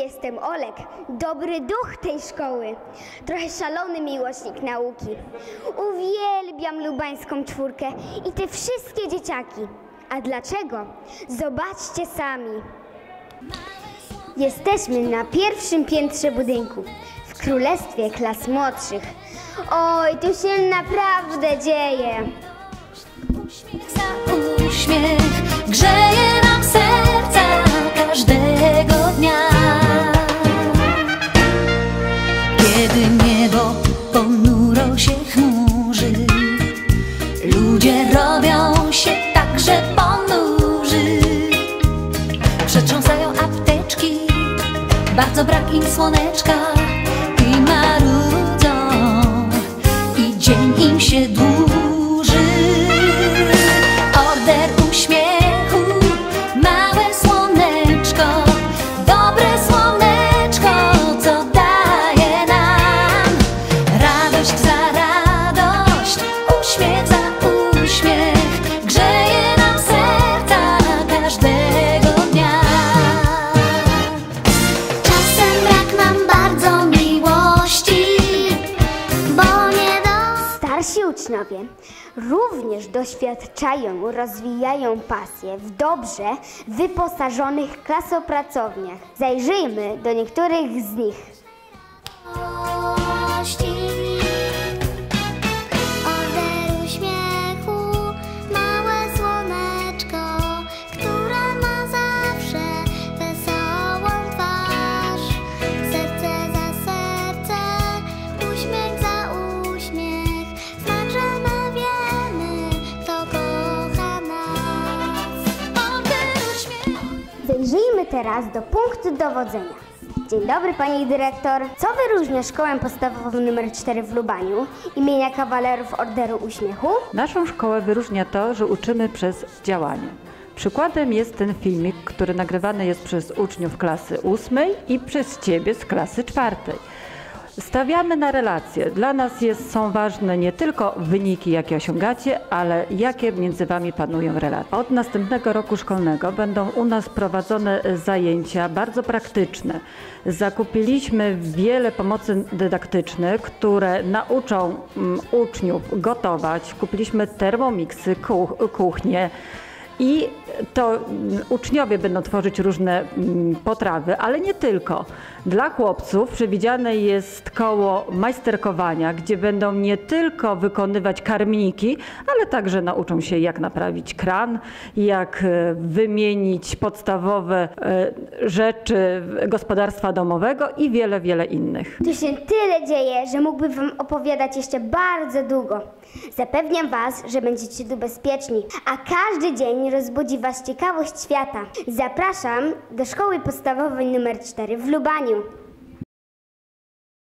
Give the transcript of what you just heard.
jestem Olek, dobry duch tej szkoły. Trochę szalony miłośnik nauki. Uwielbiam lubańską czwórkę i te wszystkie dzieciaki. A dlaczego? Zobaczcie sami. Jesteśmy na pierwszym piętrze budynku, w królestwie klas młodszych. Oj, tu się naprawdę dzieje. Uśmiech za uśmiech grzeje nam serca każdego dnia. Kiedy niebo ponuro się chmurzy, ludzie robią się także ponurzy. Przetrząsają apteczki, bardzo brak im słoneczka i marudzą, i dzień im się dłuży. Order uśmiechu, małe słoneczko, dobre słoneczko, co daje nam radość za radość, uśmiech za uśmiech, grzeje nam serca każdego dnia. Czasem brak nam bardzo miłości, bo nie do... Starsi uczniowie również doświadczają, rozwijają pasję w dobrze wyposażonych klasopracowniach. Zajrzyjmy do niektórych z nich. Order uśmiechu, małe słoneczko, które ma zawsze wesołą twarz. Serce za serce, uśmiech za uśmiech, znak, że my wiemy, kto kocha nas. Order uśmiechu. Zajrzyjmy teraz do punktu dowodzenia. Dzień dobry, pani dyrektor. Co wyróżnia szkołę podstawową nr 4 w Lubaniu imienia kawalerów Orderu Uśmiechu? Naszą szkołę wyróżnia to, że uczymy przez działanie. Przykładem jest ten filmik, który nagrywany jest przez uczniów klasy 8 i przez Ciebie z klasy 4. Stawiamy na relacje. Dla nas są ważne nie tylko wyniki, jakie osiągacie, ale jakie między Wami panują relacje. Od następnego roku szkolnego będą u nas prowadzone zajęcia bardzo praktyczne. Zakupiliśmy wiele pomocy dydaktycznych, które nauczą uczniów gotować. Kupiliśmy termomiksy, kuchnię. I to uczniowie będą tworzyć różne potrawy, ale nie tylko. Dla chłopców przewidziane jest koło majsterkowania, gdzie będą nie tylko wykonywać karmniki, ale także nauczą się, jak naprawić kran, jak wymienić podstawowe rzeczy gospodarstwa domowego i wiele, wiele innych. Tu się tyle dzieje, że mógłbym wam opowiadać jeszcze bardzo długo. Zapewniam was, że będziecie tu bezpieczni, a każdy dzień rozbudzi was ciekawość świata. Zapraszam do szkoły podstawowej nr 4 w Lubaniu.